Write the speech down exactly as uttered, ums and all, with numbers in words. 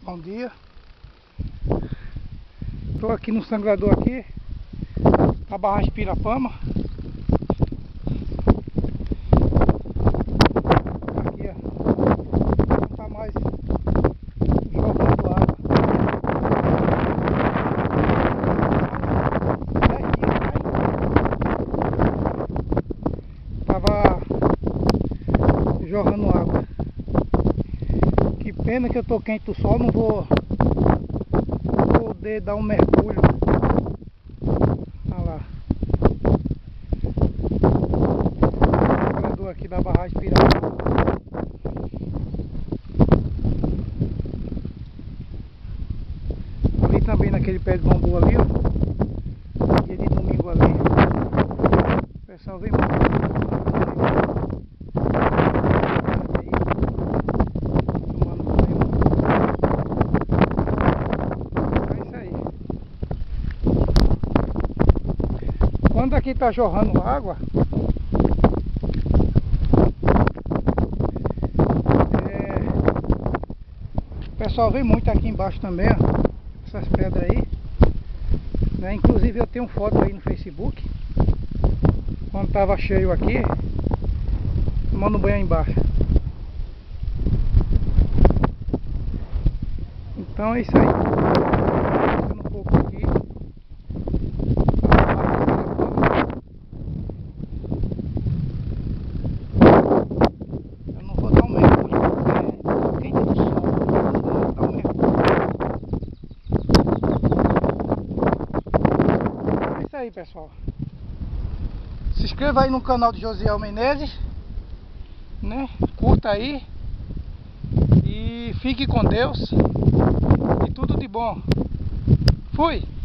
Bom dia. Estou aqui no sangrador aqui, na barragem Pirapama. Aqui, ó, não está mais jogando água. Estava jorrando água. Que pena que eu tô quente do sol, não vou poder dar um mergulho. Olha lá. O aqui da barragem Pirapama. Ali também naquele pé de bambu ali, ó. Dia de domingo ali. O pessoal vem muito. Quando aqui está jorrando água, é, o pessoal vem muito aqui embaixo também, ó, essas pedras aí, né? Inclusive eu tenho foto aí no Facebook, quando estava cheio aqui, tomando banho aí embaixo. Então é isso aí. Um pouco aqui. Aí, pessoal, se inscreva aí no canal de Josiel Menezes, né? Curta aí e fique com Deus e tudo de bom. Fui!